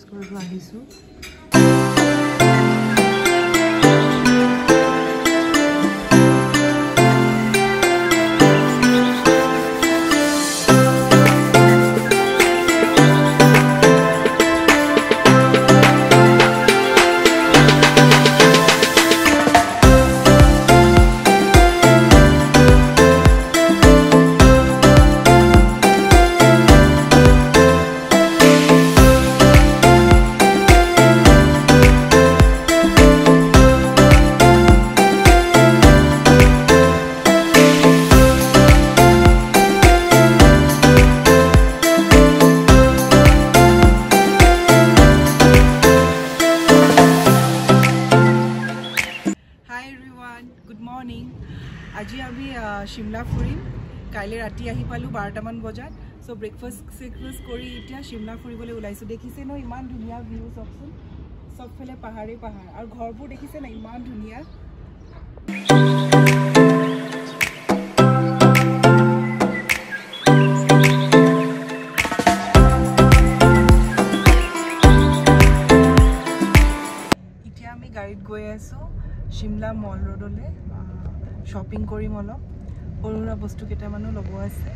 কৰিব আহিছো আজি আমি শিমলা ফুৰিম কাইলে ৰাতি আহি পালো 12টা মান বজাত সো ব্ৰেকফাষ্ট কৰি এতিয়া শিমলা ফুৰিবলৈ ওলাইছো দেখিছে ন ইমান ধুনিয়া ভিউ সবচোন সবফালে পাহাৰে পাহাৰ আৰু ঘৰবোৰ দেখিছে না ইমান ধুনিয়া এতিয়া আমি গাড়ীত গৈ আছো শিমলা মল ৰোডলৈ shopping কৰি মলক সৰুৰা বস্তু কেইটামানো ল'ব আছে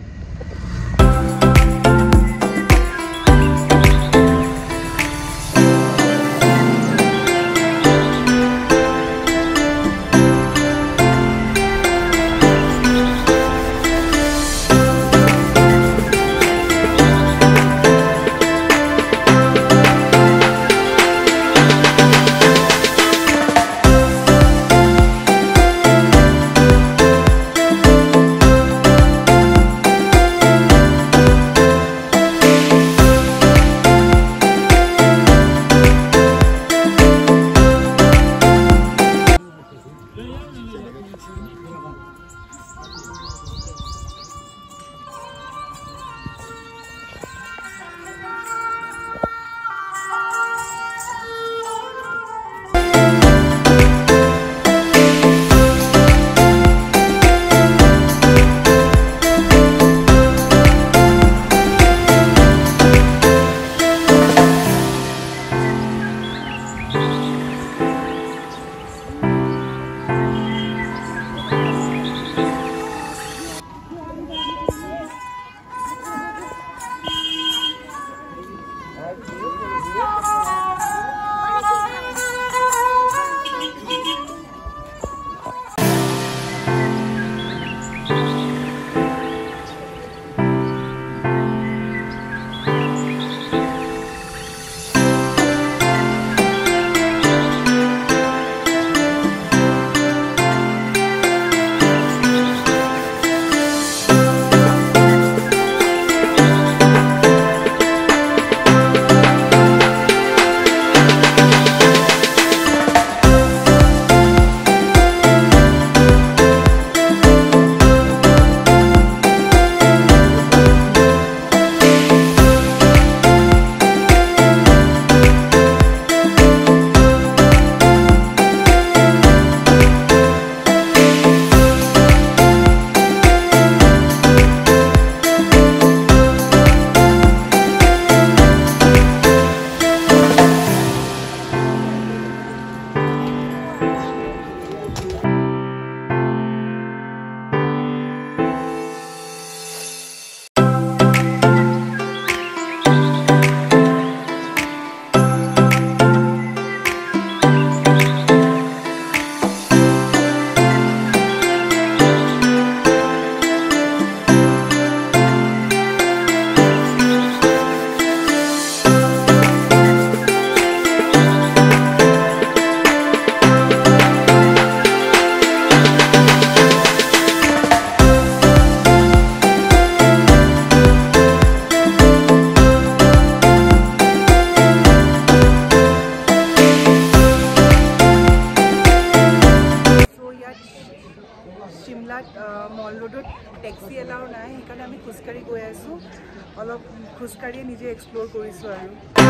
মল ৰোডত টেক্সি এলাও নাই সেইকাৰণে আমি খুচকাৰি গৈ আছো অলপ খুচকাৰিয়ে নিজে এক্সপ্লোৰ কৰিছো আৰু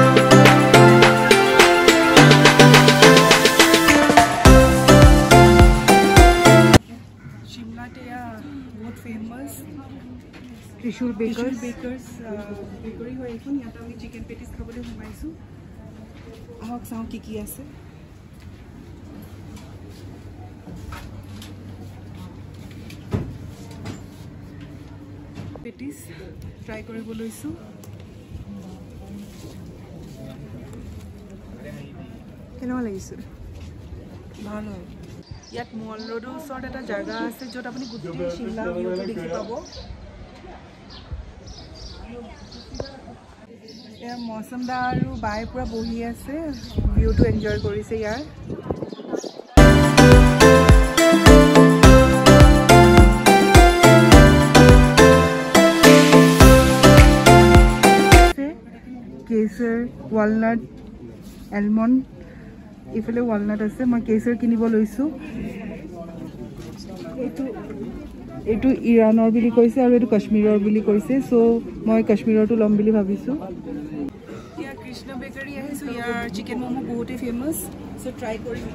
শিমলাতে বহুত ফেমাস ত্ৰিশুল বেকাৰ্ছ বেকাৰী হয় এখন ইয়াত আমি চিকেন পেটিছ খাবলৈ সোমাইছো আহক চাওঁ কি কি আছে পেটিছ ট্ৰাই কৰিব লৈছোঁ কেনেকুৱা লাগিছে ভাল হয় ইয়াত মল ৰোডৰ ওচৰত এটা জাগা আছে য'ত আপুনি গোটেই শিমলা ভিউটো দেখি পাব এয়া মৌচমদা আৰু বাই পুৰা বহি আছে ভিউটো এনজয় কৰিছে ইয়াৰ কেশৰ ৱালনাট এলমণ্ড ইফালে ৱালনাট আছে মই কেশৰ কিনিব লৈছোঁ এইটো ইৰাণৰ বুলি কৈছে আৰু এইটো কাশ্মীৰৰ বুলি কৈছে চ' মই কাশ্মীৰৰটো ল'ম বুলি ভাবিছোঁ ইয়াৰ কৃষ্ণ বেকাৰী আহিছোঁ ইয়াৰ চিকেন ম'ম' বহুতেই ফেমাছ চ' ট্ৰাই কৰিম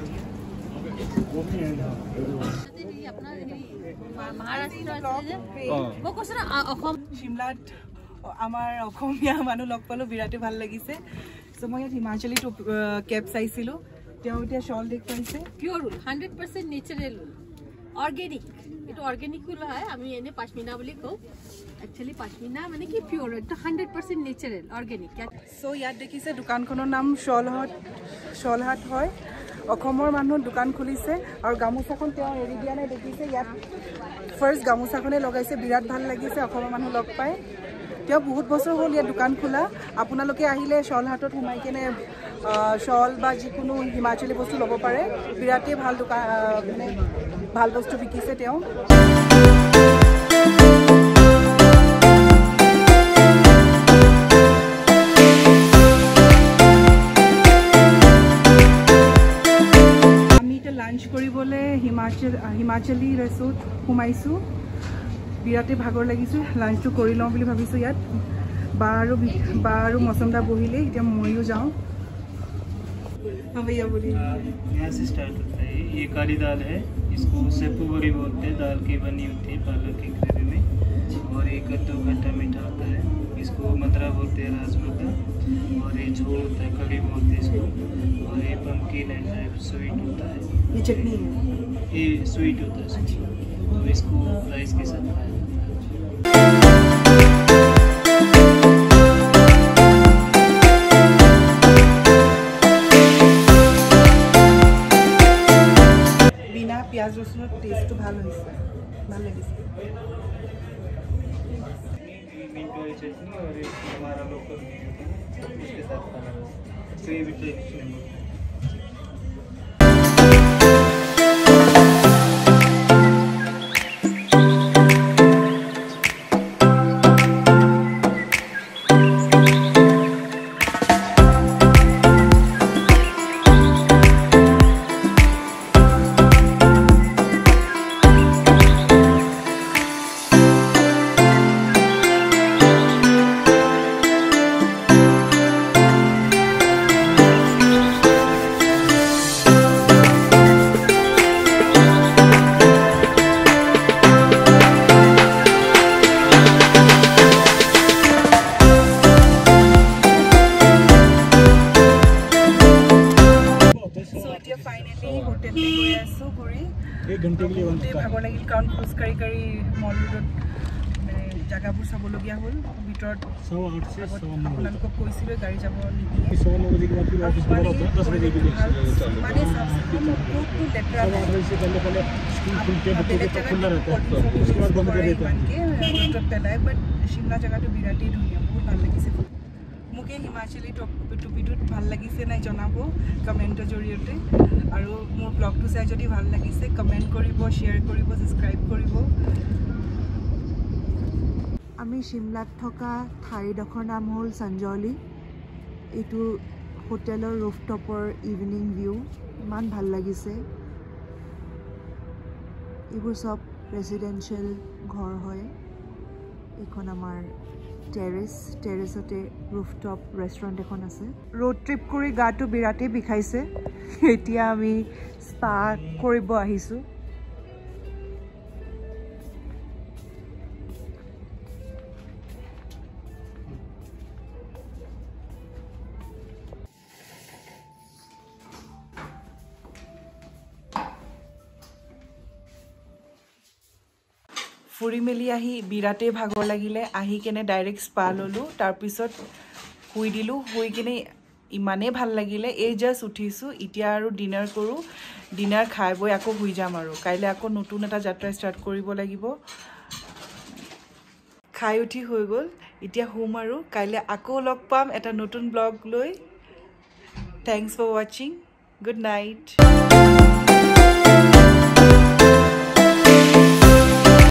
শিমলাত আমাৰ অসমীয়া মানুহ লগ পালোঁ বিৰাটেই ভাল লাগিছে চ' মই ইয়াত হিমাচলী কেব চাইছিলোঁ তেওঁ এতিয়া শ্বল দেখুৱাইছে pure wool 100% natural wool organic এইটো অৰ্গেনিক উল হয় আমি এনে পাশমিনা বুলি কওঁ একচুৱেলি পাশমিনা মানে কি পিয়ৰ এইটো 100% নেচাৰেল অৰ্গেনিক চ' ইয়াত দেখিছে দোকানখনৰ নাম শ্বলহাট হয় অসমৰ মানুহ দোকান খুলিছে আৰু গামোচাখন তেওঁ এৰি দিয়া নাই দেখিছে ইয়াত ফাৰ্ষ্ট গামোচাখনে লগাইছে বিৰাট ভাল লাগিছে অসমৰ মানুহ লগ পায় তেওঁ বহুত বছৰ হ'ল ইয়াত দোকান খোলা আপোনালোকে আহিলে শ্বলহাটত সোমাই কেনে শ্বল বা যিকোনো হিমাচলী বস্তু ল'ব পাৰে বিৰাটেই ভাল দোকান মানে ভাল বস্তু বিকিছে তেওঁ আমি এতিয়া লাঞ্চ কৰিবলৈ হিমাচলী ৰেষ্টুৰেণ্ট সোমাইছোঁ বিৰাটেই ভাগৰ লাগিছোঁ লাঞ্চটো কৰি লওঁ বুলি ভাবিছোঁ ইয়াত বা আৰু মৌচমদা বহিলে এতিয়া ময়ো যাওঁ भैया बोलिए यहाँ से स्टार्ट होता है ये काली दाल है इसको सेपू बड़ी बोलते हैं दाल की बनी होती है पालक की ग्रेवी में और ये कद्दू खट्टा मीठा होता है इसको मदरा बोलते हैं राजमुद्दा और ये झोल होता है कड़ी बोलते हैं इसको और ये पम्पकिन एंड स्वीट होता है ये चटनी है ये स्वीट होता है तो इसको राइस के साथ खाया प्याज रसुन टेस्ट ভাল হৈছে ভাল লাগিছে मिंट वाली चटनी और एक हमारा लोकल उसके साथ खाना तो ये भी ट्रेडिशनल एक घंटे के लिए भागो लगिल कारण खोज करी मॉल रोड মানে জায়গাবোৰ চাবলগীয়া হ'ল ভিতৰত 8:08 से 9 আপোনালোকক কৈছিলো গাড়ী যাব নিদিয়ে 9 बजे के बाद फिर ऑफिस बंद होता है 10 बजे के लिए মানে सबसे बहुत লেটৰা 8 बजे से पहले स्कूल खुल के बच्चों का खुला रहता है उसके बाद बंद कर देते हैं रोड पेलाय बट शिमला जगहটো বিৰাটেই ধুনীয়া বহুত ভাল লাগিছে মুকে হিমাচলী টুপিটোত ভাল লাগিছে নাই জনাব কমেন্টৰ জৰিয়তে আৰু মোৰ ব্লগটো চাই যদি ভাল লাগিছে কমেন্ট কৰিব শেয়াৰ কৰিব সাবস্ক্ৰাইব কৰিব আমি শিমলাত থকা ঠাইডোখৰ নাম হ'ল সঞ্জলি এইটো হোটেলৰ ৰুফটপৰ ইভিনিং ভিউ ইমান ভাল লাগিছে এইবোৰ সব ৰেজিডেন্সিয়েল ঘৰ হয় এখন আমাৰ টেৰেছতে ৰুফটপ ৰেষ্টুৰেণ্ট এখন আছে ৰোড ট্ৰিপ কৰি গাটো বিৰাটেই বিষাইছে এতিয়া আমি স্পা কৰিব আহিছোঁ ফুৰি মেলি আহি বিৰাটেই ভাগৰ লাগিলে আহি কেনে ডাইৰেক্ট স্পা ললোঁ তাৰপিছত শুই দিলোঁ শুই কিনে ইমানেই ভাল লাগিলে এই জাষ্ট উঠিছোঁ এতিয়া আৰু ডিনাৰ কৰোঁ ডিনাৰ খাই বৈ আকৌ শুই যাম আৰু কাইলৈ আকৌ নতুন এটা যাত্ৰা ষ্টাৰ্ট কৰিব লাগিব খাই উঠি হৈ গ'ল এতিয়া শুম আৰু কাইলৈ আকৌ লগ পাম এটা নতুন ব্লগ লৈ thanks for watching good night